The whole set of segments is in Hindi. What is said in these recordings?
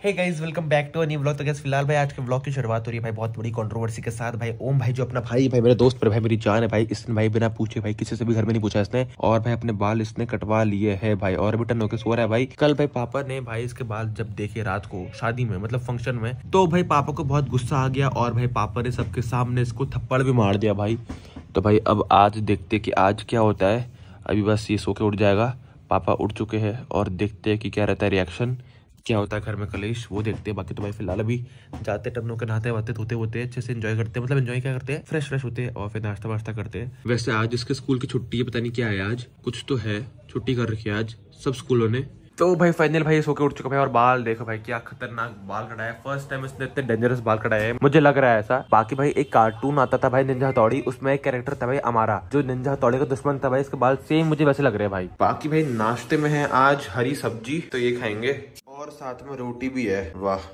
Hey guys welcome back to a new vlog. तो गाइस फिलहाल भाई आज के व्लॉग की शुरुआत हो रही है भाई बहुत बड़ी कंट्रोवर्सी के साथ। भाई ओम भाई जो अपना भाई मेरे दोस्त पर भाई मेरी जान है भाई, इसने भाई बिना पूछे भाई किसी से भी घर में नहीं पूछा इसने, और भाई अपने बाल इसने कटवा लिए है भाई और अभी टन होकर सो रहा है भाई। कल भाई पापा ने भाई इसके बाल जब देखे रात को शादी में मतलब फंक्शन में, तो भाई पापा को बहुत गुस्सा आ गया और भाई पापा ने सबके सामने इसको थप्पड़ भी मार दिया भाई। तो भाई अब आज देखते कि आज क्या होता है। अभी बस ये सो के उठ जाएगा, पापा उठ चुके हैं और देखते हैं कि क्या रहता है रिएक्शन, क्या होता है घर में कलेश, वो देखते हैं। बाकी तो भाई फिलहाल अभी जाते टबनों के नहाते वाते धोते होते हैं, अच्छे से एंजॉय करते हैं, मतलब एंजॉय क्या करते हैं, फ्रेश होते हैं और फिर नाश्ता वाश्ता करते हैं। वैसे आज इसके स्कूल की छुट्टी है, पता नहीं क्या है आज, कुछ तो है, छुट्टी कर रखी है आज सब स्कूलों ने। तो भाई फाइनल भाई सो के उठ चुका भाई और बाल देखो भाई क्या खतरनाक बाल कटाया है। फर्स्ट टाइम इसने इतने डेंजरस बाल कटाए हैं, मुझे लग रहा है ऐसा। बाकी भाई एक कार्टून आता था भाई निंजा हथौड़ी, उसमें एक कैरेक्टर था भाई अमारा, जो निंजा हथौड़ी का दुश्मन था भाई। इसके बाल सेम मुझे वैसे लग रहे हैं भाई। बाकी भाई नाश्ते में है आज हरी सब्जी, तो ये खाएंगे और साथ में रोटी भी है। वाह।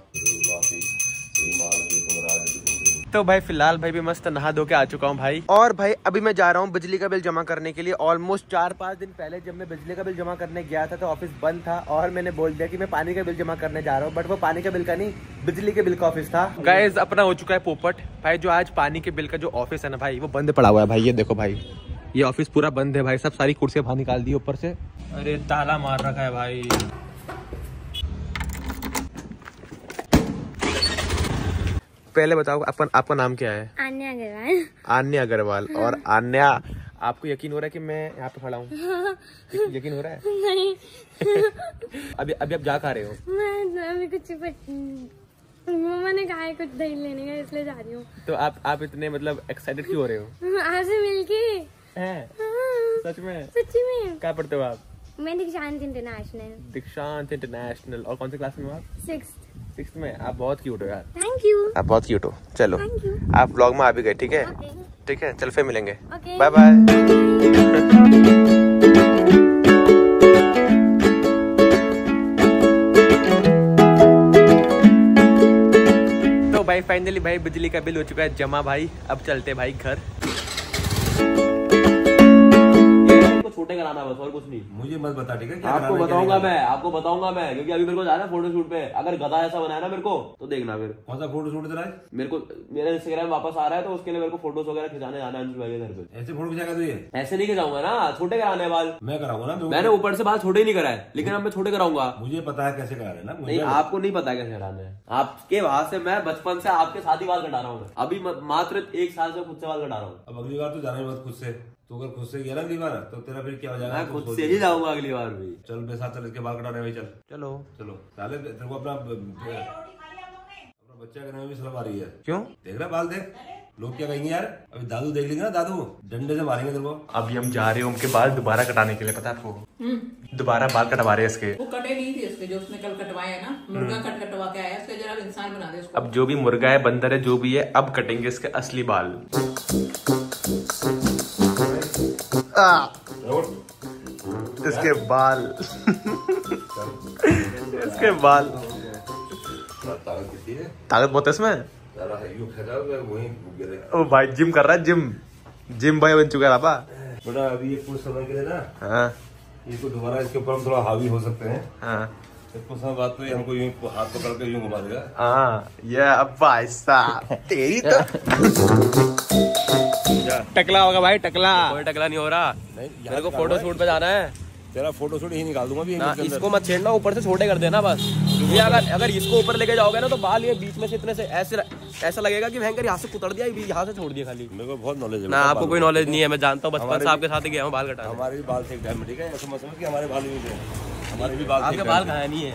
तो भाई फिलहाल भाई भी मस्त नहा धो के आ चुका हूँ भाई, और भाई अभी मैं जा रहा हूँ बिजली का बिल जमा करने के लिए। ऑलमोस्ट 4-5 दिन पहले जब मैं बिजली का बिल जमा करने गया था तो ऑफिस बंद था और मैंने बोल दिया कि मैं पानी का बिल जमा करने जा रहा हूँ, बट वो पानी का बिल का नहीं बिजली के बिल का ऑफिस था। गाइस अपना हो चुका है पोपट भाई, जो आज पानी के बिल का जो ऑफिस है ना भाई वो बंद पड़ा हुआ है भाई। ये देखो भाई ये ऑफिस पूरा बंद है भाई, सब सारी कुर्सियां बाहर निकाल दी ऊपर से, अरे ताला मार रखा है भाई। पहले बताओ आपका नाम क्या है? आन्या अग्रवाल। आन्या अग्रवाल। और आन्या आपको यकीन हो रहा है कि मैं यहाँ पे खड़ा हूँ? यकीन हो रहा है? नहीं। अभी आप जा कहाँ रहे हो? मैं अभी कुछ मम्मा ने कहा है कुछ दही लेने का, इसलिए जा रही हूँ। तो आप इतने मतलब एक्साइटेड क्यों हो रहे हो? आपसे मिलके। सच में? सच्ची में। क्या पढ़ते हो आप? मैं दीक्षांत इंटरनेशनल। दीक्षांत इंटरनेशनल। और कौन सी क्लास में हो आप? 6th में। आप बहुत क्यूट हो यार। Thank you. आप बहुत क्यूट हो। चलो आप व्लॉग में आ भी गए, ठीक है? ठीक है चल फिर मिलेंगे। Bye bye. तो भाई फाइनली भाई बिजली का बिल हो चुका है जमा भाई, अब चलते भाई घर। छोटे कराना बस और कुछ नहीं। मुझे मत बता, ठीक है? आपको बताऊंगा मैं क्योंकि अभी मेरे को जाना है फोटो शूट पे। अगर गधा ऐसा बनाया ना मेरे को तो देखना फिर। कौन सा फोटो शूट तेरा है? मेरे को मेरा इंस्टाग्राम वापस आ रहा है तो उसके लिए मेरे को फोटोज वगैरह खिंचाने जाना है अंशु भाई के घर पे। ऐसे फोटो खिंचाएगा तू? ये ऐसे नहीं खिंचाऊंगा ना, छोटे कराने हैं बाल। मैं कराऊंगा ना। मैंने ऊपर से बाल छोटे ही नहीं कराए, लेकिन अब मैं छोटे कराऊंगा। मुझे पता है कैसे करा रहे ना। नहीं आपको नहीं पता कैसे कराना है। आपके वहां से मैं बचपन से आपके साथ ही बाल कटा रहा हूँ, अभी मात्र 1 साल से खुद से बाल कटा रहा हूँ। अब अगली बार तो जाना ही मत खुद से। तो अगर खुद से गया ना अगली बार तो तेरा फिर क्या हो जाएगा? मैं खुद से ही जाऊंगा अगली बार भी। चल मेरे साथ चल, इसके बाल कटाने भाई। चल चलो साले तेरे को अपना बच्चा करने में भी शर्म आ रही है। क्यों? देख रहा बाल देख, लोग क्या कहेंगे यार? अभी दादू देख लेंगे ना, दादू डंडे से मारेंगे तेरे को। अभी हम जा रहे हैं उनके बाल दोबारा कटाने के लिए, पता है आपको? दोबारा बाल कटवा रहे हैं इसके। वो कटे नहीं थे इसके, जो उसने कल कटवाए है ना, मुर्गा कटवा के आया, इसके जरा इंसान बना दे इसको। अब जो भी मुर्गा है बंदर है जो भी है, अब कटेंगे इसके असली बाल। इसके बाल इसके बाल ताकत बहुत है इसमें। ओ भाई जिम कर रहा है, जिम बॉय बन चुका है पापा। बेटा अभी ये कुछ समय के लिए ना, हाँ इसको दोबारा इसके ऊपर हम थोड़ा हावी हो सकते हैं। हाँ कुछ समय बाद तो ये हमको यूं हाथ पकड़ के यूं घुमा देगा। हाँ ये अब भाई साहब तेरी तो टकला होगा भाई, टकला। कोई टकला नहीं हो रहा। मेरे को फोटो शूट पे जाना है। तेरा फोटो शूट ही निकाल दूंगा ना, इसको मत छेड़ना, ऊपर से छोटे कर देना बस। ये अगर इसको ऊपर लेके जाओगे ना तो बाल ये बीच में से इतने से ऐसा लगेगा कि भयंकर यहाँ से कुतर दिया, यहाँ से छोड़ दिया खाली। मेरे को बहुत नॉलेज है ना। आपको कोई नॉलेज नहीं है, मैं जानता हूँ, बचपन से आपके साथ ही गया हूँ बाल कटाने। हमारे भी बाल थे एक टाइम में, ठीक है? ऐसा मत समझ कि हमारे बाल नहीं थे, हमारे भी बाल। आपके बाल कहाँ नहीं है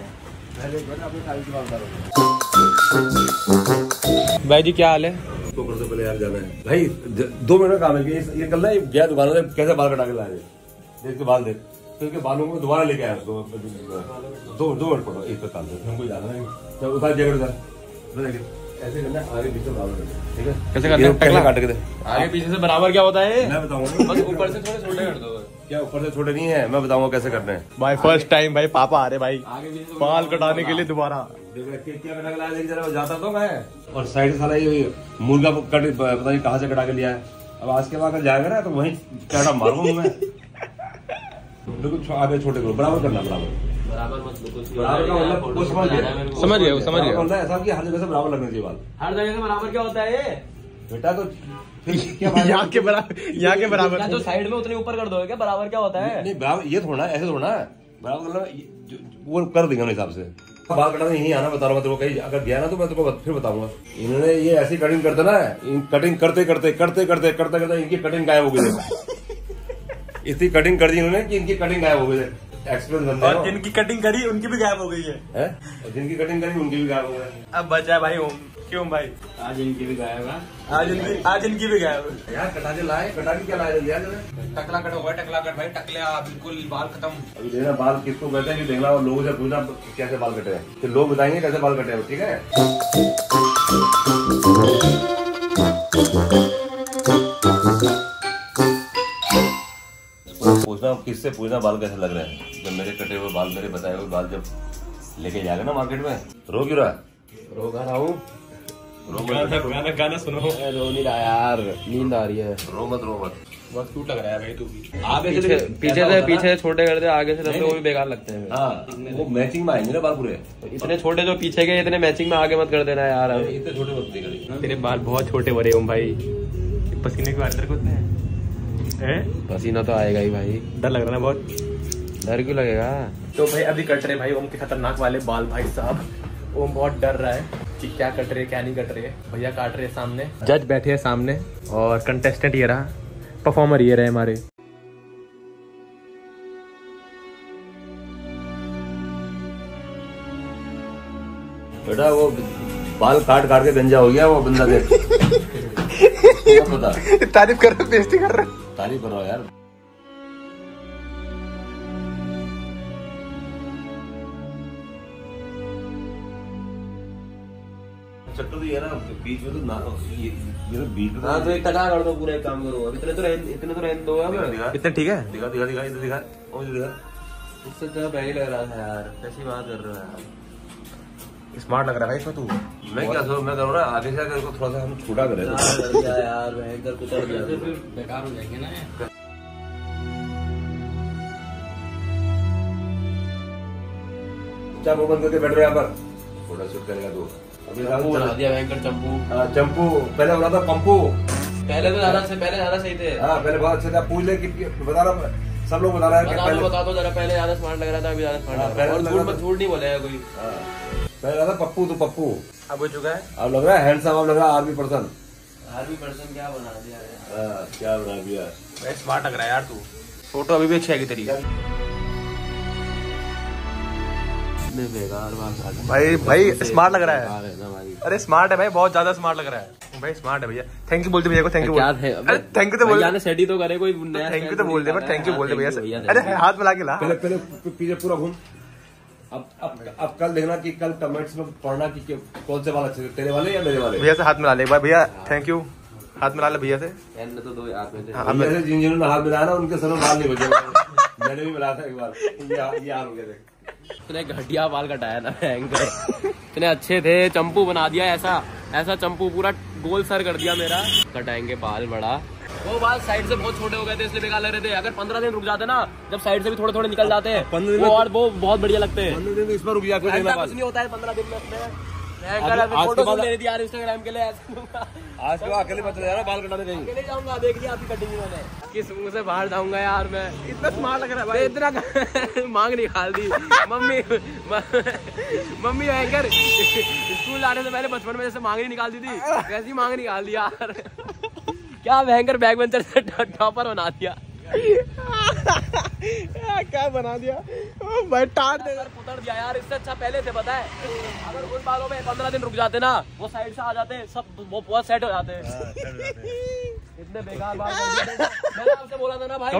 भाई जी? क्या हाल है? से पहले यार जाना है भाई, 2 मिनट का काम है। ये कल ना गया दुकान से, कैसे बाल कटा के लाए, देख के बाल देख, फिर के बालों को दोबारा लेके आया। 2 मिनट पड़ो, एक काम से हमको जाना है। तो उतार जगह उधर ऐसे करना, आगे पीछे बराबर, ठीक है? कैसे करना? टकला काट के दे। आगे पीछे से बराबर क्या होता है? मैं बताऊंगा। बस ऊपर से थोड़े छोटे कर दो। क्या ऊपर से छोटे नहीं है? मैं बताऊंगा कैसे करने हैं भाई। फर्स्ट टाइम भाई पापा आ रहे भाई बाल कटाने के लिए दोबारा। क्या कटा के लाया, देख जरा जाता तो मैं। और साइड से साला ये मुर्गा कट पता नहीं कहाँ से कटा के लिया है। अब आज के बाद जाएगा ना तो वहीं कैटा मारूंगा मैं। बिल्कुल आगे छोटे करो, बराबर करना, बराबर बराबर मत बराबर का मतलब कुछ समझ गया समझ गया ऐसा कि हर जगह से बराबर लगने चाहिए बाल। हर जगह से बराबर क्या होता है ये? बेटा तो फिर क्या यहाँ के बराबर क्या जो साइड में उतने ऊपर कर दोगे क्या? बराबर क्या होता है? नहीं बराबर ये थोड़ा ऐसे थोड़ा है बराबर मतलब वो कर देंगे हिसाब से। बाल कटाने यही आना बता रहा हूँ तेरे को, कहीं अगर गया ना तो मैं तेरे को फिर बताऊंगा। इन्होंने ये ऐसी कटिंग करते ना, कटिंग करते करते इनकी कटिंग गायब हो गई। इतनी कटिंग कर दी इन्होंने कि इनकी कटिंग गायब हो गई। एक्सपीरियंस बंदे और जिनकी कटिंग करी उनकी भी गायब हो गई है? जिनकी कटिंग करी उनकी भी गायब हो गई। अब बचा भाई ओम। क्यों भाई? आज इनकी भी गायब है, आज इनकी भी गायब। यार कटा के लाए, कटा के क्या लाए यार? टकला कट हुआ, टकला कट भाई, टकला बिल्कुल बाल खत्म। अभी देखना बाल किसको कहते हैं कि देखना, और लोगों से पूछना कैसे बाल कटे हैं, फिर लोग बताएंगे कैसे बाल कटे हैं। ठीक है पूछना, किससे पूछना बाल कैसे लग रहे हैं। जब मेरे कटे हुए बाल, मेरे बताए हुए बाल जब लेके जाएगा ना मार्केट में, रो क्यों रहा? रोका रहा हूँ। गाना सुनो। रो नहीं रहा यार, नींद आ रही है। रो मत बहुत क्यूट लग रहा है भाई तू भी। आगे पीछे से छोटे कर दे, आगे से लंबे वो भी बेकार लगते हैं। हाँ वो मैचिंग में आएंगे ना बाल पूरे। इतने छोटे जो पीछे के, इतने मैचिंग में आगे मत कर देना यार। इतने छोटे मत करेंगे। तेरे बाल बहुत छोटे हो रहे ओम भाई, पसीने के बाद को हैं? पसीना तो आएगा ही भाई। डर लग रहा ना बहुत? डर क्यों लगेगा? तो भाई अभी कट रहे भाई ओम के खतरनाक वाले बाल भाई साहब। ओम बहुत डर रहा है कि क्या कट रहे क्या नहीं कट रहे। भैया काट रहे हैं सामने, जज बैठे हैं सामने, और कंटेस्टेंट ये रहा, परफॉर्मर ये रहे हमारे। बेटा वो बाल काट काट के गंजा हो गया वो बंदा। देख पता तारीफ कर रहे, बेइज्जती कर रहे। तारीफ कर रहा हूँ यार। चट्टू तो ये ना बीच में तो ना ये तो बीच में। हाँ तो एक कटा कर दो, पूरा एक काम करो। इतने तो रहने दो। इतने ठीक है? दिखा दिखा दिखा इधर दिखा, ओ दिखा। इससे तो पहले लग रहा था यार। कैसी बात कर रहे हो यार? स्मार्ट लग रहा है भाई इसमें तू। मैं क्या सोच मैं करूँ ना, आगे से आकर थोड़ा सा हम छोटा करें। यार भयंकर कुतर बेकार हो जाएंगे ना। क्या वो बंद करके बैठ रहे यहाँ पर, थोड़ा शूट करेगा तू। अभी बना दिया भयंकर चंपू। चंपू पहले बना था पंपू। पहले तो ज्यादा सही थे। हाँ पहले बहुत अच्छे थे। पूछ ले कि बता रहा, सब लोग बता रहा है। बता दो जरा, पहले ज्यादा स्मार्ट लग रहा था, अभी ज्यादा स्मार्ट लग रहा है। और झूठ नहीं बोलेगा कोई। पहले लगा था पप्पू, तो पप्पू अब हो चुका है। अब लग रहा है हैंडसम, अब लग रहा है आर्मी पर्सन। आर्मी पर्सन क्या बना दिया हाँ क्या बना दिया भाई, स्मार्ट लग रहा है यार तू। फोटो अभी भी अच्छी आएगी तेरी भाई स्मार्ट लग रहा है। अरे स्मार्ट है भाई, बहुत ज्यादा स्मार्ट लग रहा है भाई। स्मार्ट है भैया। थैंक यू बोलते भैया को। Thank you. थैंक यू तो बोल, सेट ही तो करे कोई। थैंक यू तो बोल दे, पर थैंक यू बोल दे भैया। अरे हाथ मिला के ला। पहले पीछे पूरा घूम। अब कल देखना कि कल कमेंट्स में पढ़ना कि कौन से बाल अच्छे थे, तेरे वाले या मेरे वाले। भैया से हाथ मिला ले भैया। थैंक यू, हाथ मिला ले भैया से। तो दो हाथ में थे। जिन्होंने हाथ मिलाया ना उनके सर में बाल नहीं बचे। मैंने भी मिलाया था एक बार, ये हाल हो गया। इतने घटिया बाल कटाया ना भयंकर। इतने अच्छे थे, चंपू बना दिया ऐसा चंपू, पूरा गोल सर कर दिया मेरा। कटाएंगे बाल बड़ा। वो बाल साइड से बहुत छोटे हो गए थे इसलिए बेकार लग रहे थे। अगर 15 दिन रुक जाते ना, जब साइड से भी थोड़े थोड़े निकल जाते हैं वो, और वो बहुत बढ़िया लगते हैं। 15 दिन इस पर रुक जाए, कुछ नहीं होता है 15 दिन में। फोटो ले रही यार इंस्टाग्राम के लिए। आज के बाद अकेले मत जाना बाल कटाने कहीं। अकेले जाऊंगा, देख लिया आपकी कटिंग मैंने। किस मुंह से बाहर जाऊंगा यार मैं? इतना स्मार्ट लग रहा है भाई। इतना मांग निकाल दी मम्मी भयंकर। स्कूल जाने से पहले बचपन में जैसे मांग नहीं निकाल दी थी, वैसी मांग निकाल दिया यार। क्या भयंकर बैक बेंचर से टॉपर बना दिया। क्या बना दिया भाई, टाट पुतर दिया यार। इससे अच्छा पहले से पता है, अगर उन बालों में 15 दिन रुक जाते ना, वो साइड से आ जाते, सब वो बहुत सेट हो जाते हैं। इतने बेकार बाल। मैंने आपसे बोला था ना भाई,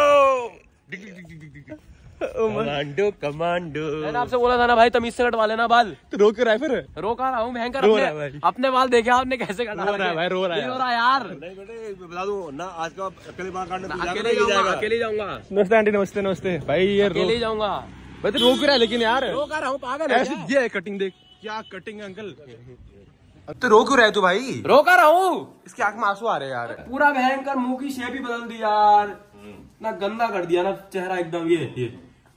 कमांडो। मैंने आपसे बोला था ना भाई, तमीज से कटवा लेना बाल। तो रोक रहा है फिर? रोका रहा हूँ भयंकर। अपने बाल देखे आपने कैसे कटा रहा है भाई? रो रहा है यार। नहीं बेटे बता दूं ना, आज का अकेले बाल काटने अकेले जाऊंगा। नमस्ते आंटी, नमस्ते नमस्ते भाई। ये अकेले जाऊंगा भाई, तो रोक रहा है लेकिन यार। रोका रहा हूँ पागल ऐसे ये कटिंग देख, क्या कटिंग अंकल। अब तो रोक क्यों रहा है तू भाई? रोका रहा हूँ। इसकी आंख में आंसू आ रहे हैं यार। पूरा भयंकर मुंह की शेप ही बदल दी यार। ना गंदा कर दिया ना चेहरा एकदम। ये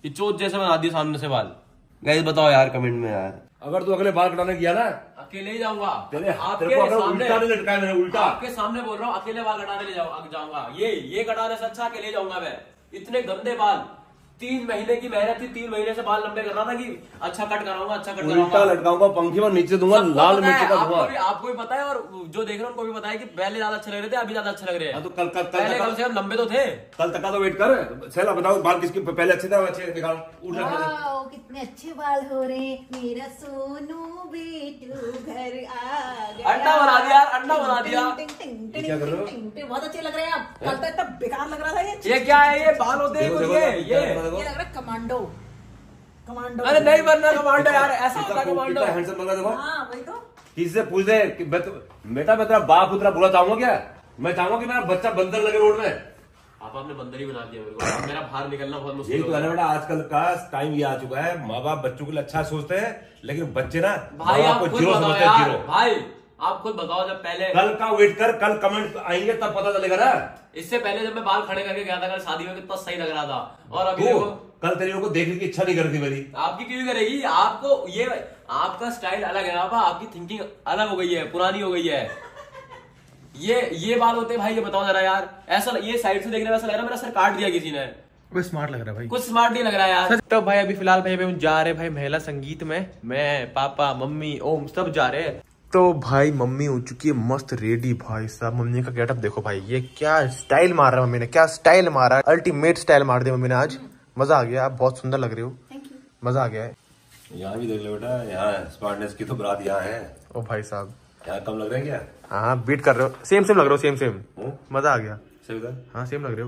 ये चोट जैसे बना दिया सामने से बाल। गाइस बताओ यार कमेंट में यार। अगर तू अगले बाल कटाने गया ना अकेले ही जाऊंगा। तेरे आपके को अगर सामने उल्टा नहीं लटकाया मैंने, उल्टा आपके सामने बोल रहा हूँ, अकेले बाल कटाने ले जाऊंगा। ये कटाने से अच्छा अकेले जाऊंगा मैं। इतने गंदे बाल, 3 महीने की मेहनत थी, 3 महीने से बाल लंबे कर रहा था कि अच्छा कट कराऊंगा, अच्छा कट कराऊंगा। उल्टा लटकाऊंगा, पंखी में नीचे दूंगा, लाल मिर्च का धुआं। आपको भी पता है और जो देख रहे हैं उनको भी पता है कि पहले ज्यादा अच्छे लग रहे थे, अभी ज्यादा अच्छे लग रहे हैं। तो कल पहले कम से कम लंबे तो थे। कल तक का तो वेट कर। सैला बताओ बाल किसके पहले अच्छे थे, अच्छे दिखाओ। वाओ, कितने अच्छे बाल हो रहे हैं। मेरा सोनू बेटू घर आ गया। अंडा बना दिया यार, अंडा बना दिया। क्या कर रहे हो? बहुत अच्छे लग रहे हैं आप। कल तो इतना बेकार लग रहा था ये क्या है? ये बाल होते हैं ये लग रहा है कमांडो। कमांडो अरे नहीं बनना कमांडो यार, ऐसा होता है कमांडो। हैंडसम लग रहा देखो। हाँ वही तो। किसी से पूछ दे कि बेटा मैं तेरा बाप उतना बुरा चाहूंगा क्या? मैं चाहूंगा कि मेरा बच्चा बंदर लगे रोड में। आपने बंदर ही बना दिया मेरे को। अब मेरा बाहर निकलना बहुत मुश्किल यही तो है ना बेटा, आजकल का टाइम ये आ चुका है। माँ बाप बच्चों के लिए अच्छा सोचते हैं, लेकिन बच्चे ना भाई माँ बाप आप को खुद जीरो बताओ समझते हैं, यार। जीरो। भाई आप खुद बताओ, जब पहले कल का वेट कर, कल कमेंट आएंगे तब पता चलेगा ना। इससे पहले जब मैं बाल खड़े करके गया था कल शादी में, कितना सही लग रहा था। और अभी तो देखो कल तेरे को देखने की इच्छा नहीं करती मेरी। आपकी क्यों करेगी? आपको ये आपका स्टाइल अलग है ना, आपकी थिंकिंग अलग हो गई है, पुरानी हो गई है। ये बाल होते हैं भाई, ये बताओ जरा यार। ऐसा ये साइड से देखने में ऐसा लग रहा है मेरा सर काट दिया किसी ने। स्मार्ट लग रहा है भाई, कुछ स्मार्ट नहीं लग रहा है यार। तो भाई अभी फिलहाल भाई हम जा रहे हैं भाई महिला संगीत में। मैं, पापा, मम्मी, ओम सब जा रहे हैं। तो भाई मम्मी हो चुकी है मस्त रेडी। भाई साहब मम्मी का गेटअप देखो भाई, ये क्या स्टाइल मार रहा है मम्मी ने, क्या स्टाइल मारा है। अल्टीमेट स्टाइल मार दिया मम्मी ने आज। मजा आ गया, आप बहुत सुंदर लग रहे हो। मजा आ गया है। यहाँ भी देख लो बेटा, यहाँ स्मार्टनेस की तो बात यहाँ है। ओ भाई साहब यहाँ कम लग रहे हैं क्या? हाँ बीट कर रहे हो, सेम लग रहे हो, सेम मजा आ गया। सही बता। हाँ सेम लग रहे हो।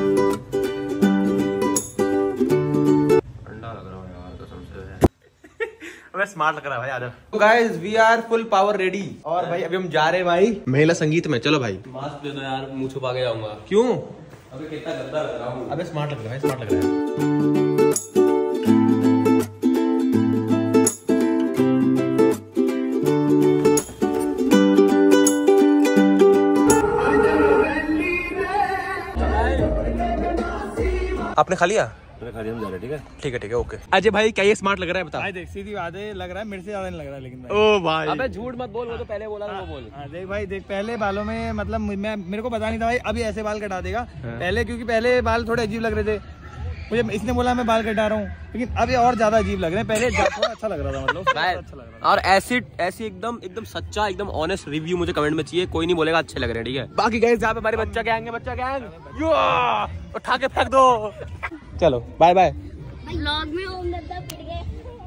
ठंडा लग रहा है यार कसम से। अबे स्मार्ट लग रहा है भाई। आजा तो guys we are full power ready. और भाई अभी हम जा रहे हैं भाई महिला संगीत में। चलो भाई। मास्क दे दो यार, मुंह छुपा के जाऊंगा। क्यों? अबे कितना गंदा लग रहा हूँ। अबे स्मार्ट लग रहा है, स्मार्ट लग रहा है। आपने खा लिया? मैंने खा लिया, हम जा रहे हैं। ठीक है ठीक है ओके। अजय भाई क्या ये स्मार्ट लग रहा है बता? भाई देख सीधी बात है, लग रहा है मेरे से ज्यादा नहीं लग रहा लेकिन भाई। ओ भाई अबे झूठ मत बोल, वो तो पहले बोला था वो बोल। हाँ देख भाई देख, पहले बालों में मतलब मेरे को पता नहीं था भाई अभी ऐसे बाल कटा देगा। पहले क्योंकि पहले बाल थोड़े अजीब लग रहे थे, मुझे इसने बोला मैं बाल कटा रहा हूँ, लेकिन अब ये और ज्यादा अजीब लग रहे हैं। पहले थोड़ा अच्छा लग रहा था, मतलब अच्छा लग रहा था। और ऐसी एकदम सच्चा एकदम ऑनेस्ट रिव्यू मुझे कमेंट में चाहिए। कोई नहीं बोलेगा अच्छे लग रहे हैं, ठीक है? बाकी गाइस जहाँ पे हमारे बच्चा गैंग यो उठा के फेंक दो। चलो बाय बाय। व्लॉग में ओम दत्ता पिट गए।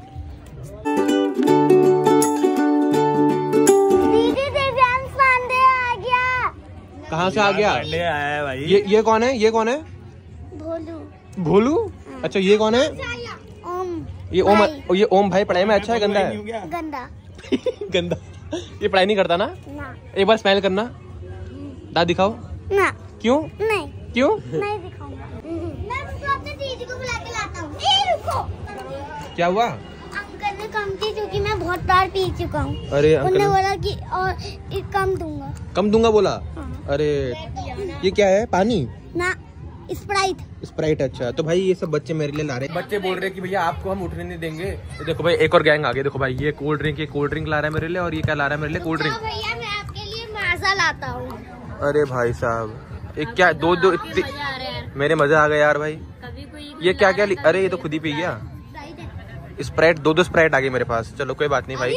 दीदी दिव्यांश पांडे आ गया। कहाँ से आ गया? ले आया है भाई। ये कौन है? ये कौन है? भोलू। भोलू? अच्छा ये कौन है? ओम। ये ओम भाई पढ़ाई में अच्छा है गंदा है? गंदा। गंदा। ये पढ़ाई नहीं करता ना? ना। एक बार स्माइल करना, दांत दिखाओ। ना। क्यों? नहीं। क्यों? नहीं दिखाऊंगा। मैं अपने दीदी को बुला के लाता हूँ। रुको। क्या हुआ? अंकल ने कम की क्योंकि मैं बहुत बार पी चुका हूँ। अरे उन्होंने अंकल बोला कि और कम दूंगा। कम दूंगा बोला? हाँ। अरे ये क्या है? पानी? ना स्प्राइट। अच्छा तो भाई ये सब बच्चे मेरे लिए ला रहे हैं। बच्चे बोल रहे हैं कि भैया आपको हम उठने नहीं देंगे। तो देखो भाई एक और गैंग आ गई। देखो भाई ये कोल्ड ड्रिंक ला रहा है मेरे लिए, और ये क्या ला रहा है मेरे लिए? Cold drink. भैया मैं आपके लिए माजा लाता हूँ। अरे भाई साहब एक क्या दो मेरे मजा आ गया यार भाई। ये क्या अरे ये तो खुद ही पी गया। स्प्राइट दो स्प्राइट आ गई मेरे पास। चलो कोई बात नहीं भाई।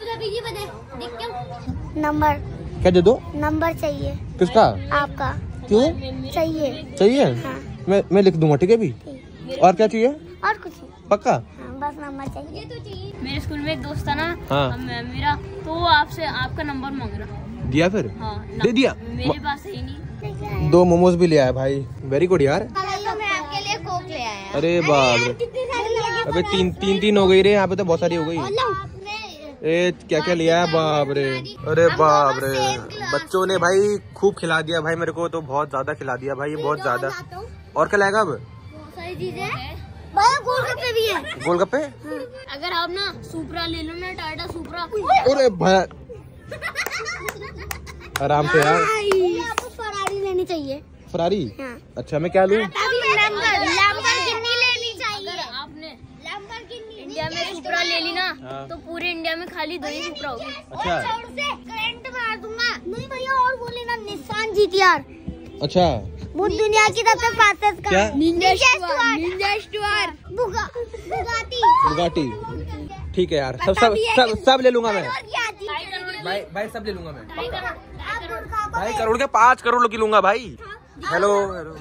नंबर क्या दे दो? नंबर चाहिए। किसका? आपका। क्यों चाहिए? हाँ। मैं लिख दूंगा, ठीक है भी। और क्या चाहिए? और कुछ नहीं। पक्का? हाँ, बस नंबर चाहिए। तो चाहिए। मेरे स्कूल में एक दोस्त था ना, हाँ। मेरा, तो वो आपसे आपका नंबर मांग रहा। दिया फिर? हाँ, दे दिया? मेरे पास है ही नहीं। 2 मोमोज भी ले आया भाई, वेरी गुड यार। तो मैं आपके लिए कोक ले आया। अरे बाप रे, अबे तीन हो गई रे, यहाँ पे तो बहुत सारी हो गई। ए क्या क्या लिया है? बाप रे, अरे बाप रे, बच्चों ने भाई खूब खिला दिया भाई मेरे को, तो बहुत ज्यादा खिला दिया भाई, बहुत ज्यादा। और क्या लाएगा अब? बहुत सारी चीजें। गोलगप्पे भी है। गोलगप्पे? अगर आप ना सुपरा ले लो ना, टाटा सुपरा। अरे भाई आराम से यार। आपको फरारी लेनी चाहिए। फरारी? हाँ। अच्छा मैं क्या लूँ? कितनी लेनी चाहिए? तो पूरे इंडिया में खाली 2 ही सुपरा होगी। अच्छा। और से करंट मार दूंगा। नहीं भैया और वो लेना निसान GTR। अच्छा वो दुनिया की सबसे फास्टेस्ट क्या? कार। Ninja Stuart. बुगाटी। ठीक है यार, सब ले लूंगा मैं भाई भाई, सब ले लूंगा मैं। आप भाई करोड़ के 5 करोड़ की लूंगा भाई। हेलो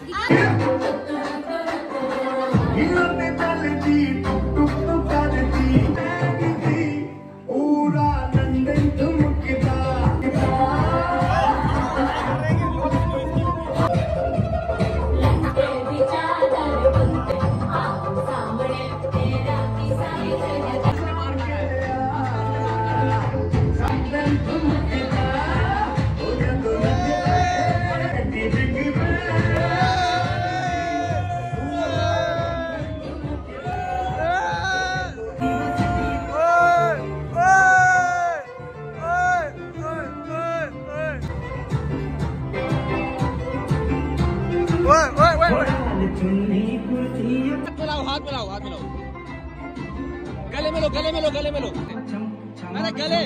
हाथ मिलाओ। गले में लो। अरे गले।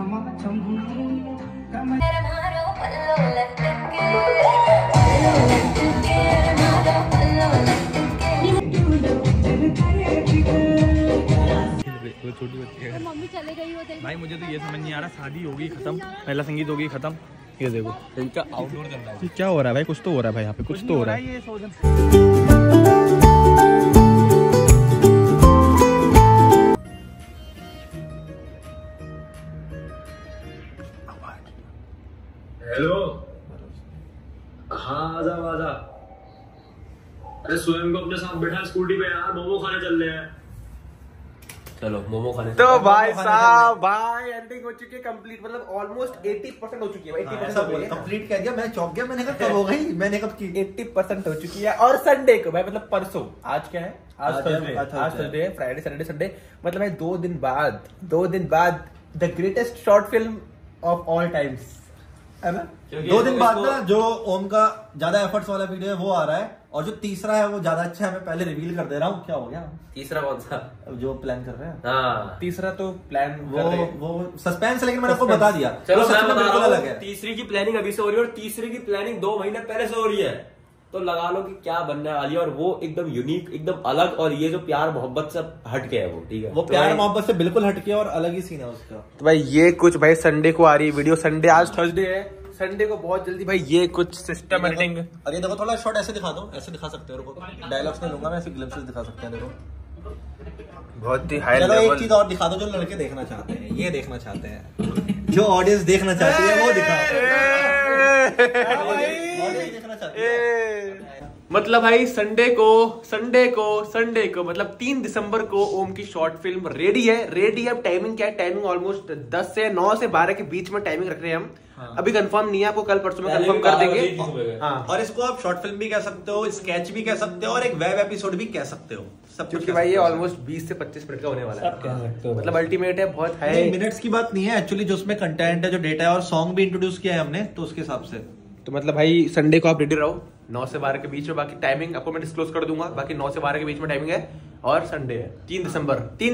छोटी बच्ची है। मम्मी चले गई हो भाई मुझे तो ये समझ नहीं आ रहा, शादी होगी खत्म, पहला संगीत होगी खत्म, ये देखो इनका आउटडोर चल रहा है। क्या हो रहा है भाई? कुछ तो हो रहा है भाई, यहाँ पे कुछ तो हो रहा है। ये सोच हेलो, हाँ आजा। अरे स्वयं को अपने साथ बैठा स्कूटी पे यार, मोमो खाने चल रहे हैं। चलो मोमो खाने। तो भाई साहब, भाई एंडिंग हो चुकी है कंप्लीट, मतलब ऑलमोस्ट 80% हो चुकी है। 80% कंप्लीट कह दिया, मैं चौंक गया। मैंने कहा कब हो गई, मैंने कब की 80% हो चुकी है। और संडे को भाई, मतलब परसों, आज क्या है? आज थर्सडे है, फ्राइडे सैटरडे संडे, मतलब भाई 2 दिन बाद the greatest short film of all times है ना। 2 दिन बाद ना जो ओम का ज्यादा एफर्ट्स वाला वीडियो है वो आ रहा है, और जो तीसरा है वो ज्यादा अच्छा है। मैं पहले रिवील कर दे रहा हूँ। क्या हो गया? तीसरा कौन सा? जो प्लान कर रहे हैं। हाँ, तीसरा तो प्लान वो सस्पेंस है, लेकिन मैंने आपको बता दिया। चलो वो मैं सच में बता बिल्कुल रहा अलग हूँ, है। तीसरी की प्लानिंग अभी से हो रही है और तीसरी की प्लानिंग 2 महीने पहले से हो रही है। तो लगा लो कि क्या बनने वाली है, और वो एकदम यूनिक, एकदम अलग, और ये जो प्यार मोहब्बत से हटके है वो, ठीक है, वो प्यार मोहब्बत से बिल्कुल हटके और अलग ही सीन है उसका। तो भाई ये कुछ भाई संडे को आ रही है वीडियो। संडे, आज थर्सडे है, संडे को बहुत जल्दी भाई ये कुछ सिस्टम एडिटिंग। अरे देखो थोड़ा शॉर्ट ऐसे दिखा दो, ऐसे दिखा सकते हो, डायलॉग्स नहीं लूंगा मैं, ऐसे ग्लिम्पसेस दिखा सकते हैं। देखो बहुत ही हाई चलो लेवल। एक चीज और दिखा दो जो लड़के देखना चाहते हैं, ये देखना चाहते हैं, जो ऑडियंस देखना चाहती है वो दिखाओ। ऑडियंस देखना चाहती है। मतलब भाई संडे को मतलब 3 दिसंबर को ओम की शॉर्ट फिल्म रेडी है। अब टाइमिंग क्या है? टाइमिंग ऑलमोस्ट 10 से 9 से 12 के बीच में टाइमिंग रख रहे हैं हम। अभी कंफर्म नहीं है, आपको कल परसों में कंफर्म कर देंगे। हाँ, और इसको आप शॉर्ट फिल्म भी कह सकते हो, स्केच भी कह सकते हो, और एक वेब एपिसोड भी कह सकते हो, सब कुछ। क्योंकि भाई ये ऑलमोस्ट 20 से 25 मिनट का होने वाला है, मतलब अल्टीमेट है, बहुत है। मिनट्स की बात नहीं है एक्चुअली, जो उसमें कंटेंट है, जो डेटा है, और सॉन्ग भी इंट्रोड्यूस किया है हमने, तो उसके हिसाब से। तो मतलब भाई संडे को आप रेडी रहो 9 से 12 के बीच में। बाकी टाइमिंग आपको मैं डिस्क्लोज कर दूंगा, बाकी 9 से 12 के बीच में टाइमिंग है। और संडे है 3 दिसंबर। 3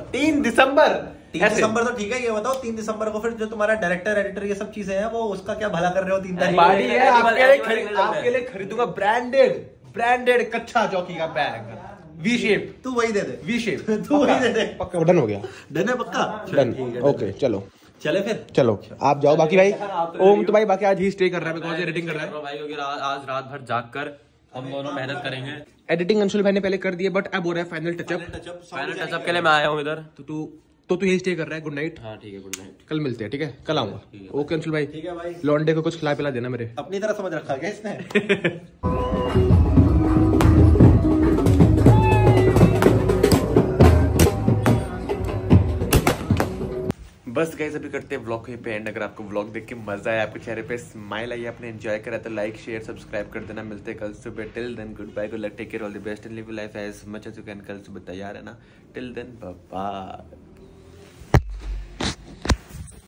दिसंबर तो ठीक है। ये बताओ 3 दिसंबर को फिर जो तुम्हारा डायरेक्टर एडिटर ये सब चीजें हैं, वो उसका क्या भला कर रहे हो? 3 तारीख बाड़ी है, आपके लिए खरीदूंगा ब्रांडेड कच्चा चौकी का बैग, वी शेप। तू वही दे दे, वी शेप तू वही दे दे। पक्का डन हो गया? डन है पक्का? डन, ओके चलो चले फिर, चलो आप जाओ। बाकी भाई ओम तो भाई बाकी आज ही स्टे कर रहा है, बिकॉज़ एडिटिंग कर रहा है भाई, क्योंकि आज रात भर जाग कर हम दोनों मेहनत करेंगे। एडिटिंग अंशुल भाई ने पहले कर दिया, बट अब हो रहा है फाइनल टचअप के लिए मैं आया हूँ इधर। तो तू यही स्टे कर रहा है। Good night. हाँ ठीक है, गुड नाइट। कल मिलते हैं, ठीक है? कल आऊंगा। ओके अंशुल भाई, ठीक है भाई। लॉन्डे को कुछ खिला पिला देना मेरे। अपनी तरह समझ रखा क्या इसने? बस गाइस अभी करते हैं व्लॉग पे एंड। अगर आपको व्लॉग देख के मजा आया, आपके चेहरे पे स्माइल आई, आपने एंजॉय करा, तो लाइक शेयर सब्सक्राइब कर देना। मिलते हैं कल सुबह। Till then goodbye, good luck, take care, all the best and live life as much as you can. कल सुबह तैयार है ना? Till then bye bye.